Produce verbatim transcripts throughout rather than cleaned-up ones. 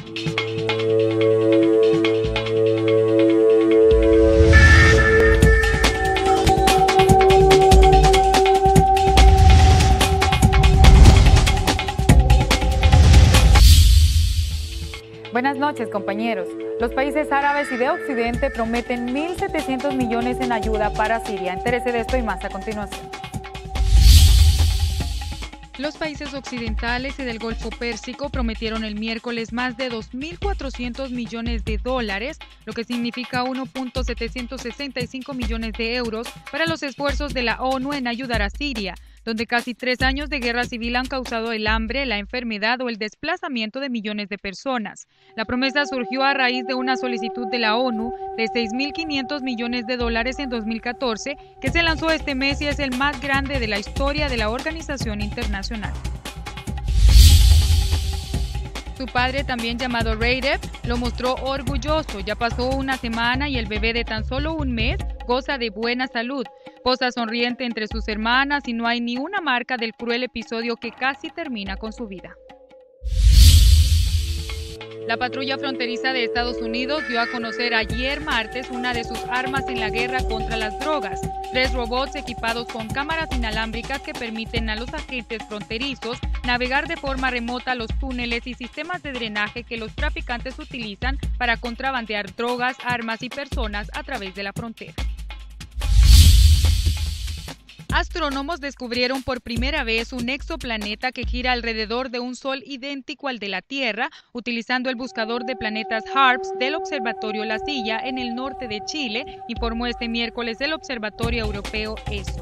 Buenas noches, compañeros. Los países árabes y de Occidente prometen mil setecientos millones en ayuda para Siria. Entérese de esto y más a continuación. Los países occidentales y del Golfo Pérsico prometieron el miércoles más de dos mil cuatrocientos millones de dólares, lo que significa uno punto setecientos sesenta y cinco millones de euros para los esfuerzos de la ONU en ayudar a Siria, donde casi tres años de guerra civil han causado el hambre, la enfermedad o el desplazamiento de millones de personas. La promesa surgió a raíz de una solicitud de la ONU de seis mil quinientos millones de dólares en dos mil catorce, que se lanzó este mes y es el más grande de la historia de la organización internacional. Su padre, también llamado Radev, lo mostró orgulloso. Ya pasó una semana y el bebé de tan solo un mes goza de buena salud. Posa sonriente entre sus hermanas y no hay ni una marca del cruel episodio que casi termina con su vida. La patrulla fronteriza de Estados Unidos dio a conocer ayer martes una de sus armas en la guerra contra las drogas. Tres robots equipados con cámaras inalámbricas que permiten a los agentes fronterizos navegar de forma remota los túneles y sistemas de drenaje que los traficantes utilizan para contrabandear drogas, armas y personas a través de la frontera. Astrónomos descubrieron por primera vez un exoplaneta que gira alrededor de un sol idéntico al de la Tierra, utilizando el buscador de planetas HARPS del Observatorio La Silla en el norte de Chile, informó este miércoles el Observatorio Europeo E S O.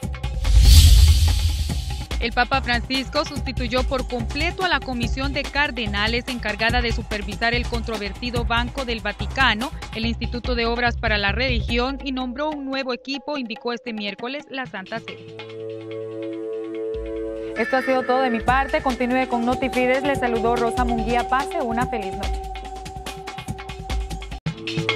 El Papa Francisco sustituyó por completo a la comisión de cardenales encargada de supervisar el controvertido Banco del Vaticano, el Instituto de Obras para la Religión, y nombró un nuevo equipo, indicó este miércoles la Santa Sede. Esto ha sido todo de mi parte. Continúe con Notifides. Les saludó Rosa Munguía. Pase una feliz noche.